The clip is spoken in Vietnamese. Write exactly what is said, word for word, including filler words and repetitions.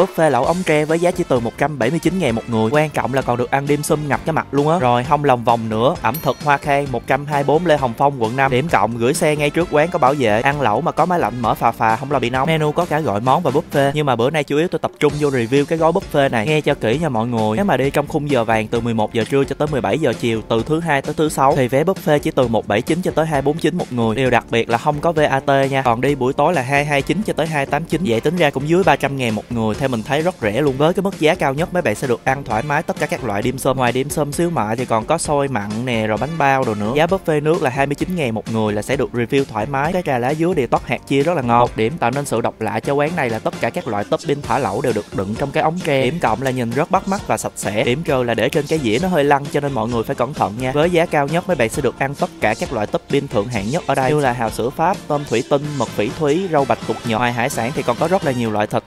Buffet lẩu ống tre với giá chỉ từ một trăm bảy mươi chín ngàn một người. Quan trọng là còn được ăn dim sum ngập cái mặt luôn á. Rồi không lòng vòng nữa, ẩm thực Hoa Khang một trăm hai mươi bốn Lê Hồng Phong quận năm. Điểm cộng gửi xe ngay trước quán có bảo vệ. Ăn lẩu mà có máy lạnh mở phà phà không lo bị nóng. Menu có cả gọi món và buffet, nhưng mà bữa nay chủ yếu tôi tập trung vô review cái gói buffet này. Nghe cho kỹ nha mọi người. Nếu mà đi trong khung giờ vàng từ mười một giờ trưa cho tới mười bảy giờ chiều, từ thứ hai tới thứ sáu thì vé buffet chỉ từ một trăm bảy mươi chín cho tới hai trăm bốn mươi chín một người. Điều đặc biệt là không có vê a tê nha. Còn đi buổi tối là hai trăm hai mươi chín cho tới hai trăm tám mươi chín. Vậy tính ra cũng dưới ba trăm ngàn một người. Theo mình thấy rất rẻ luôn. Với cái mức giá cao nhất mấy bạn sẽ được ăn thoải mái tất cả các loại dim sum. Ngoài dim sum xíu mại thì còn có xôi mặn nè, rồi bánh bao đồ nữa. Giá buffet nước là hai mươi chín ngàn một người là sẽ được review thoải mái. Cái trà lá dứa địa toát hạt chia rất là ngon. Một điểm tạo nên sự độc lạ cho quán này là tất cả các loại topping thả lẩu đều được đựng trong cái ống tre. Điểm cộng là nhìn rất bắt mắt và sạch sẽ. Điểm trừ là để trên cái dĩa nó hơi lăn cho nên mọi người phải cẩn thận nha. Với giá cao nhất mấy bạn sẽ được ăn tất cả các loại topping thượng hạng nhất ở đây, như là hào sữa Pháp, tôm thủy tinh, mực phỉ thúy, rau bạch tuộc nhỏ. Ngoài hải sản thì còn có rất là nhiều loại thịt